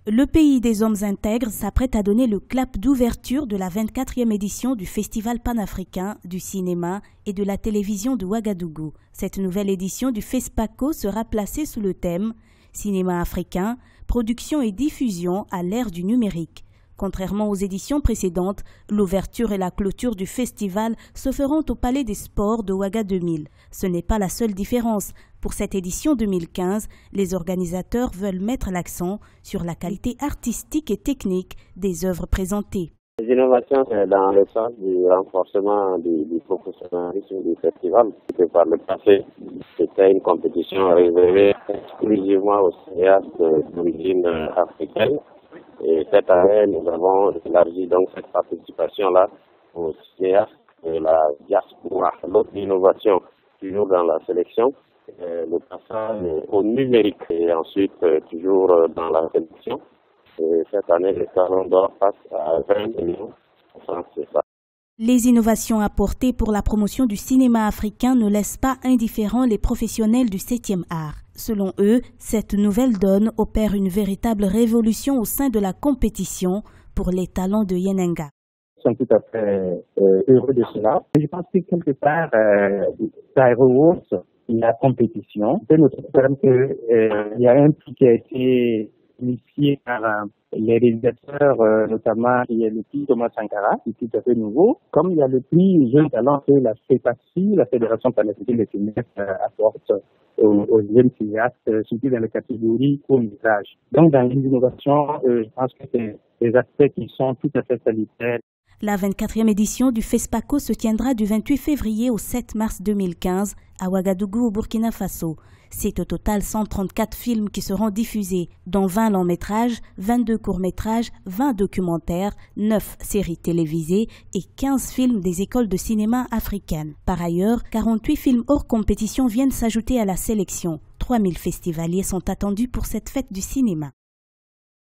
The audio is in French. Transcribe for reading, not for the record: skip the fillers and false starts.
Le pays des hommes intègres s'apprête à donner le clap d'ouverture de la 24e édition du Festival panafricain du cinéma et de la télévision de Ouagadougou. Cette nouvelle édition du FESPACO sera placée sous le thème « Cinéma africain, production et diffusion à l'ère du numérique ». Contrairement aux éditions précédentes, l'ouverture et la clôture du festival se feront au Palais des Sports de Ouaga 2000. Ce n'est pas la seule différence. Pour cette édition 2015, les organisateurs veulent mettre l'accent sur la qualité artistique et technique des œuvres présentées. Les innovations, c'est dans le sens du renforcement du professionnalisme du festival. Par le passé, c'était une compétition réservée exclusivement aux cinéastes d'origine africaine. Et cette année, nous avons élargi donc cette participation-là aux cinéastes de la diaspora. L'autre innovation, toujours dans la sélection, le passage au numérique et ensuite toujours dans la sélection. Et cette année, le Salon d'Or passe à 20 millions de francs CFA. Les innovations apportées pour la promotion du cinéma africain ne laissent pas indifférents les professionnels du 7e art. Selon eux, cette nouvelle donne opère une véritable révolution au sein de la compétition pour les talents de Yenenga. Nous sommes tout à fait heureux de cela. Je pense que quelque part, ça rehausse la compétition. C'est notre problème qu'il y a un prix qui a été initié par les réalisateurs, notamment il y a le prix Thomas Sankara, qui est tout à fait nouveau. Comme il y a le prix Jeune Talent que la FEPACI, la Fédération panafricaine des cinéastes, apporte aux jeunes cinéastes, surtout dans la catégorie court-métrage. Donc dans les innovations, je pense que c'est des aspects qui sont tout à fait salutaires. La 24e édition du FESPACO se tiendra du 28 février au 7 mars 2015 à Ouagadougou au Burkina Faso. C'est au total 134 films qui seront diffusés, dont 20 longs métrages, 22 courts métrages, 20 documentaires, 9 séries télévisées et 15 films des écoles de cinéma africaines. Par ailleurs, 48 films hors compétition viennent s'ajouter à la sélection. 3000 festivaliers sont attendus pour cette fête du cinéma.